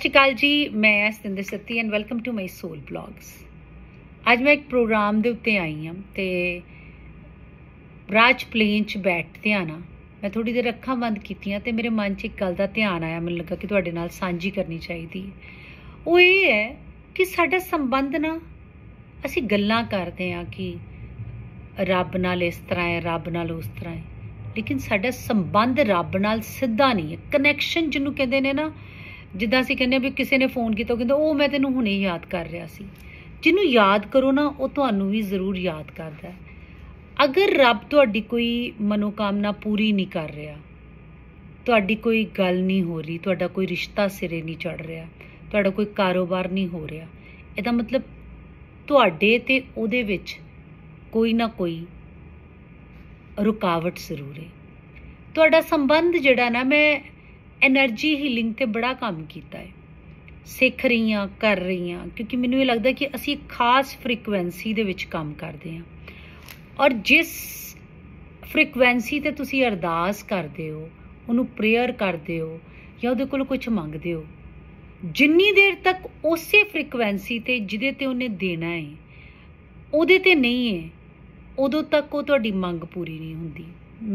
श्री अकाल जी, मैं Satinder Satti and welcome to my soul blogs. ਅੱਜ ਮੈਂ ਇੱਕ ਪ੍ਰੋਗਰਾਮ ਦੇ ਉੱਤੇ ਆਈ ਹਾਂ ਤੇ ਰਾਜ ਪਲੇਨ 'ਚ ਬੈਠਦਿਆਂ ਨਾ ਮੈਂ ਥੋੜੀ ਦੇਰ ਅੱਖਾਂ ਬੰਦ ਕੀਤੀਆਂ ਤੇ ਮੇਰੇ ਮਨ 'ਚ ਇੱਕ ਗੱਲ ਦਾ ਧਿਆਨ ਆਇਆ। ਮੈਨੂੰ ਲੱਗਾ ਕਿ ਤੁਹਾਡੇ ਨਾਲ ਸਾਂਝੀ ਕਰਨੀ ਚਾਹੀਦੀ ਹੈ। ਉਹ ਇਹ ਹੈ ਕਿ ਸਾਡਾ ਸੰਬੰਧ ਨਾ, ਅਸੀਂ ਗੱਲਾਂ ਕਰਦੇ ਹਾਂ ਕਿ ਰੱਬ ਨਾਲ ਇਸ ਤਰ੍ਹਾਂ ਹੈ, ਰੱਬ ਨਾਲ ਉਸ ਤਰ੍ਹਾਂ ਹੈ, ਲੇਕਿਨ ਸਾਡਾ ਸੰਬੰਧ ਰੱਬ ਨਾਲ ਸਿੱਧਾ ਨਹੀਂ ਹੈ। ਕਨੈਕਸ਼ਨ ਜਿਹਨੂੰ ਕਹਿੰਦੇ ਨੇ ਨਾ, ਜਿੱਦਾਂ ਅਸੀਂ ਕਹਿੰਦੇ ਵੀ ਕਿਸੇ ਨੇ ਫੋਨ ਕੀਤਾ, ਉਹ ਕਹਿੰਦਾ ਉਹ ਮੈਂ ਤੈਨੂੰ ਹੁਣੇ ਯਾਦ ਕਰ ਰਿਹਾ ਸੀ। ਜਿਹਨੂੰ ਯਾਦ ਕਰੋ ਨਾ, ਉਹ ਤੁਹਾਨੂੰ ਵੀ ਜ਼ਰੂਰ ਯਾਦ ਕਰਦਾ ਹੈ। ਅਗਰ ਰੱਬ ਤੁਹਾਡੀ ਕੋਈ ਮਨੋਕਾਮਨਾ ਪੂਰੀ ਨਹੀਂ ਕਰ ਰਿਹਾ, ਤੁਹਾਡੀ ਕੋਈ ਗੱਲ ਨਹੀਂ ਹੋ ਰਹੀ, ਤੁਹਾਡਾ ਕੋਈ ਰਿਸ਼ਤਾ ਸਿਰੇ ਨਹੀਂ ਚੜ੍ਹ ਰਿਹਾ, ਤੁਹਾਡਾ ਕੋਈ ਕਾਰੋਬਾਰ ਨਹੀਂ ਹੋ ਰਿਹਾ, ਇਹਦਾ ਮਤਲਬ ਤੁਹਾਡੇ ਤੇ ਉਹਦੇ ਵਿੱਚ ਕੋਈ ਨਾ ਕੋਈ ਰੁਕਾਵਟ ਜ਼ਰੂਰ ਹੈ। ਤੁਹਾਡਾ ਸੰਬੰਧ ਜਿਹੜਾ ਨਾ, ਮੈਂ ਐਨਰਜੀ ਹੀਲਿੰਗ ਤੇ ਬੜਾ ਕੰਮ ਕੀਤਾ ਹੈ, ਸਿੱਖ ਰਹੀ ਹਾਂ, ਕਰ ਰਹੀ ਹਾਂ, ਕਿਉਂਕਿ ਮੈਨੂੰ ਇਹ ਲੱਗਦਾ ਕਿ ਅਸੀਂ ਇੱਕ ਖਾਸ ਫ੍ਰੀਕੁਐਂਸੀ ਦੇ ਵਿੱਚ ਕੰਮ ਕਰਦੇ ਹਾਂ। ਔਰ ਜਿਸ ਫ੍ਰੀਕੁਐਂਸੀ ਤੇ ਤੁਸੀਂ ਅਰਦਾਸ ਕਰਦੇ ਹੋ, ਉਹਨੂੰ ਪ੍ਰੇਅਰ ਕਰਦੇ ਹੋ ਜਾਂ ਉਹਦੇ ਕੋਲ ਕੁਝ ਮੰਗਦੇ ਹੋ, ਜਿੰਨੀ ਦੇਰ ਤੱਕ ਉਸੇ ਫ੍ਰੀਕੁਐਂਸੀ ਤੇ ਜਿਹਦੇ ਤੇ ਉਹਨੇ ਦੇਣਾ ਹੈ ਉਹਦੇ ਤੇ ਨਹੀਂ ਹੈ, ਉਦੋਂ ਤੱਕ ਉਹ ਤੁਹਾਡੀ ਮੰਗ ਪੂਰੀ ਨਹੀਂ ਹੁੰਦੀ।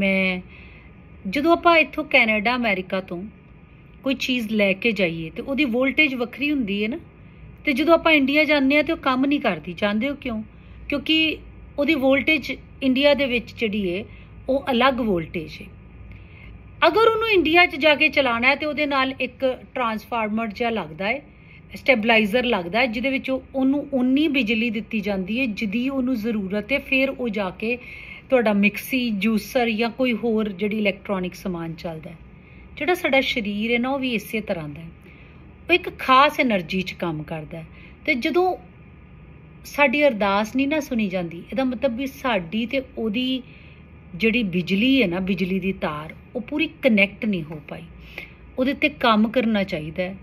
ਜਦੋਂ ਆਪਾਂ ਇੱਥੋਂ ਕੈਨੇਡਾ, ਅਮਰੀਕਾ ਤੋਂ ਕੋਈ ਚੀਜ਼ ਲੈ ਕੇ ਜਾਈਏ ਤੇ ਉਹਦੀ ਵੋਲਟੇਜ ਵੱਖਰੀ ਹੁੰਦੀ ਹੈ ਨਾ, ਤੇ ਜਦੋਂ ਆਪਾਂ ਇੰਡੀਆ ਜਾਂਦੇ ਹਾਂ ਤੇ ਉਹ ਕੰਮ ਨਹੀਂ ਕਰਦੀ। ਜਾਣਦੇ ਹੋ ਕਿਉਂ? ਕਿਉਂਕਿ ਉਹਦੀ ਵੋਲਟੇਜ ਇੰਡੀਆ ਦੇ ਵਿੱਚ ਜਿਹੜੀ ਹੈ ਉਹ ਅਲੱਗ ਵੋਲਟੇਜ ਹੈ। ਅਗਰ ਉਹਨੂੰ ਇੰਡੀਆ 'ਚ ਜਾ ਕੇ ਚਲਾਉਣਾ ਹੈ ਤੇ ਉਹਦੇ ਨਾਲ ਇੱਕ ਟਰਾਂਸਫਾਰਮਰ ਜਿਹਾ ਲੱਗਦਾ ਹੈ, ਸਟੈਬਲਾਈਜ਼ਰ ਲੱਗਦਾ ਹੈ, ਜਿਹਦੇ ਵਿੱਚ ਉਹਨੂੰ ਉਨੀ ਬਿਜਲੀ ਦਿੱਤੀ ਜਾਂਦੀ ਹੈ ਜਿਹਦੀ ਉਹਨੂੰ ਜ਼ਰੂਰਤ ਹੈ। ਫਿਰ ਉਹ ਜਾ ਕੇ ਤੁਹਾਡਾ ਮਿਕਸੀ, ਜੂਸਰ ਜਾਂ ਕੋਈ ਹੋਰ ਜਿਹੜੀ ਇਲੈਕਟ੍ਰੋਨਿਕ ਸਮਾਨ ਚੱਲਦਾ ਹੈ। ਜਿਹੜਾ ਸਾਡਾ ਸਰੀਰ ਹੈ ਨਾ, ਉਹ ਵੀ ਇਸੇ ਤਰ੍ਹਾਂ ਦਾ ਹੈ। ਉਹ ਇੱਕ ਖਾਸ ਐਨਰਜੀ 'ਚ ਕੰਮ ਕਰਦਾ ਹੈ। ਅਤੇ ਜਦੋਂ ਸਾਡੀ ਅਰਦਾਸ ਨਹੀਂ ਨਾ ਸੁਣੀ ਜਾਂਦੀ, ਇਹਦਾ ਮਤਲਬ ਵੀ ਸਾਡੀ ਤੇ ਉਹਦੀ ਜਿਹੜੀ ਬਿਜਲੀ ਹੈ ਨਾ, ਬਿਜਲੀ ਦੀ ਤਾਰ, ਉਹ ਪੂਰੀ ਕਨੈਕਟ ਨਹੀਂ ਹੋ ਪਾਈ। ਉਹਦੇ 'ਤੇ ਕੰਮ ਕਰਨਾ ਚਾਹੀਦਾ ਹੈ,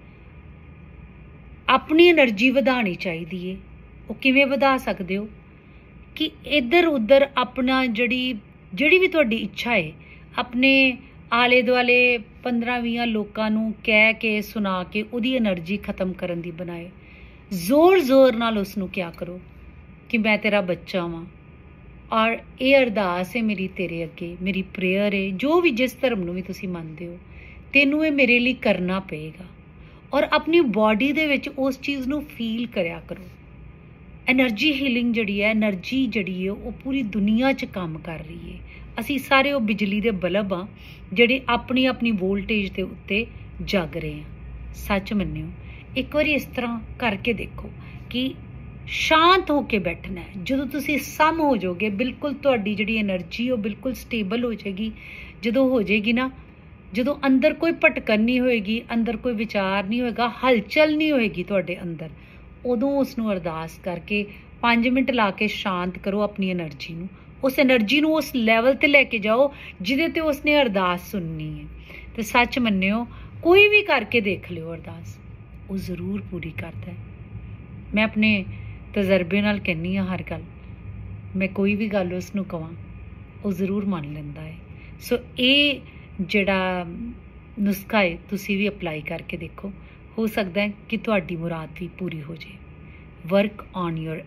ਆਪਣੀ ਐਨਰਜੀ ਵਧਾਉਣੀ ਚਾਹੀਦੀ ਹੈ। ਉਹ ਕਿਵੇਂ ਵਧਾ ਸਕਦੇ ਹੋ? ਕਿ ਇੱਧਰ ਉੱਧਰ ਆਪਣਾ ਜਿਹੜੀ ਵੀ ਤੁਹਾਡੀ ਇੱਛਾ ਹੈ, ਆਪਣੇ ਆਲੇ ਦੁਆਲੇ 15-20 ਲੋਕਾਂ ਨੂੰ ਕਹਿ ਕੇ, ਸੁਣਾ ਕੇ ਉਹਦੀ ਐਨਰਜੀ ਖਤਮ ਕਰਨ ਦੀ ਬਣਾਏ। ਜ਼ੋਰ ਨਾਲ ਉਸ ਨੂੰ ਕਿਆ ਕਰੋ ਕਿ ਮੈਂ ਤੇਰਾ ਬੱਚਾ ਵਾਂ ਔਰ ਇਹ ਅਰਦਾਸ ਹੈ ਮੇਰੀ ਤੇਰੇ ਅੱਗੇ, ਮੇਰੀ ਪ੍ਰੇਅਰ ਹੈ, ਜੋ ਵੀ ਜਿਸ ਧਰਮ ਨੂੰ ਵੀ ਤੁਸੀਂ ਮੰਨਦੇ ਹੋ, ਤੈਨੂੰ ਇਹ ਮੇਰੇ ਲਈ ਕਰਨਾ ਪਏਗਾ। ਔਰ ਆਪਣੀ ਬਾਡੀ ਦੇ ਵਿੱਚ ਉਸ ਚੀਜ਼ ਨੂੰ ਫੀਲ ਕਰਿਆ ਕਰੋ। ਐਨਰਜੀ ਹੀਲਿੰਗ ਜਿਹੜੀ ਹੈ, ਐਨਰਜੀ ਜਿਹੜੀ ਹੈ, ਉਹ ਪੂਰੀ ਦੁਨੀਆ 'ਚ ਕੰਮ ਕਰ ਰਹੀ ਹੈ। ਅਸੀਂ ਸਾਰੇ ਉਹ ਬਿਜਲੀ ਦੇ ਬਲਬ ਹਾਂ ਜਿਹੜੇ ਆਪਣੀ ਆਪਣੀ ਵੋਲਟੇਜ ਦੇ ਉੱਤੇ ਜਗ ਰਹੇ ਹਾਂ। ਸੱਚ ਮੰਨਿਓ, ਇੱਕ ਵਾਰੀ ਇਸ ਤਰ੍ਹਾਂ ਕਰਕੇ ਦੇਖੋ ਕਿ ਸ਼ਾਂਤ ਹੋ ਕੇ ਬੈਠਣਾ ਹੈ। ਜਦੋਂ ਤੁਸੀਂ ਸਮ ਹੋ ਜਾਓਗੇ, ਬਿਲਕੁਲ ਤੁਹਾਡੀ ਜਿਹੜੀ ਐਨਰਜੀ ਉਹ ਬਿਲਕੁਲ ਸਟੇਬਲ ਹੋ ਜਾਏਗੀ। ਜਦੋਂ ਹੋ ਜਾਏਗੀ ਨਾ, ਜਦੋਂ ਅੰਦਰ ਕੋਈ ਭਟਕਣ ਨਹੀਂ ਹੋਏਗੀ, ਅੰਦਰ ਕੋਈ ਵਿਚਾਰ ਨਹੀਂ ਹੋਏਗਾ, ਹਲਚਲ ਨਹੀਂ ਹੋਏਗੀ ਤੁਹਾਡੇ ਅੰਦਰ, ਉਦੋਂ ਉਸ ਨੂੰ ਅਰਦਾਸ ਕਰਕੇ 5 ਮਿੰਟ ਲਾ ਕੇ ਸ਼ਾਂਤ ਕਰੋ ਆਪਣੀ ਐਨਰਜੀ ਨੂੰ। ਉਸ ਐਨਰਜੀ ਨੂੰ ਉਸ ਲੈਵਲ 'ਤੇ ਲੈ ਕੇ ਜਾਓ ਜਿਹਦੇ 'ਤੇ ਉਸਨੇ ਅਰਦਾਸ ਸੁਣਨੀ ਹੈ। ਅਤੇ ਸੱਚ ਮੰਨਿਓ, ਕੋਈ ਵੀ ਕਰਕੇ ਦੇਖ ਲਿਓ ਅਰਦਾਸ, ਉਹ ਜ਼ਰੂਰ ਪੂਰੀ ਕਰਦਾ ਹੈ। ਮੈਂ ਆਪਣੇ ਤਜਰਬੇ ਨਾਲ ਕਹਿੰਦੀ ਹਾਂ, ਹਰ ਗੱਲ, ਮੈਂ ਕੋਈ ਵੀ ਗੱਲ ਉਸ ਨੂੰ ਕਹਾਂ, ਉਹ ਜ਼ਰੂਰ ਮੰਨ ਲੈਂਦਾ ਹੈ। ਸੋ ਇਹ ਜਿਹੜਾ ਨੁਸਖਾ ਹੈ, ਤੁਸੀਂ ਵੀ ਅਪਲਾਈ ਕਰਕੇ ਦੇਖੋ। ਹੋ ਸਕਦਾ ਹੈ ਕਿ ਤੁਹਾਡੀ ਮੁਰਾਦ ਵੀ ਪੂਰੀ ਹੋ ਜਾਏ। Work on your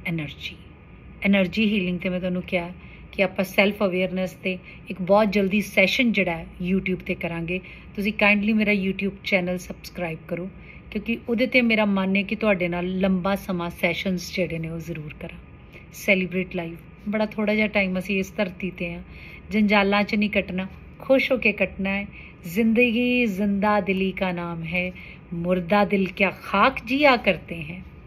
energy healing 'ਤੇ ਮੈਂ ਤੁਹਾਨੂੰ ਕਿਹਾ ਕਿ ਆਪਾਂ ਸੈਲਫ ਅਵੇਅਰਨੈਸ 'ਤੇ ਇੱਕ ਬਹੁਤ ਜਲਦੀ ਸੈਸ਼ਨ ਜਿਹੜਾ ਹੈ YouTube 'ਤੇ ਕਰਾਂਗੇ। ਤੁਸੀਂ ਕਾਈਂਡਲੀ ਮੇਰਾ YouTube ਚੈਨਲ ਸਬਸਕ੍ਰਾਈਬ ਕਰੋ, ਕਿਉਂਕਿ ਉਹਦੇ 'ਤੇ ਮੇਰਾ ਮਨ ਹੈ ਕਿ ਤੁਹਾਡੇ ਨਾਲ ਲੰਬਾ ਸਮਾਂ ਸੈਸ਼ਨਸ ਜਿਹੜੇ ਨੇ ਉਹ ਜ਼ਰੂਰ ਕਰਾਂ। ਸੈਲੀਬ੍ਰੇਟ ਲਾਈਫ, ਬੜਾ ਥੋੜ੍ਹਾ ਜਿਹਾ ਟਾਈਮ ਅਸੀਂ ਇਸ ਧਰਤੀ 'ਤੇ ਹਾਂ। ਜੰਜਾਲਾਂ 'ਚ ਨਹੀਂ ਕੱਟਣਾ, खुश होके कटना है। जिंदगी जिंदा दिली का नाम है, मुर्दा दिल क्या खाक जिया करते हैं।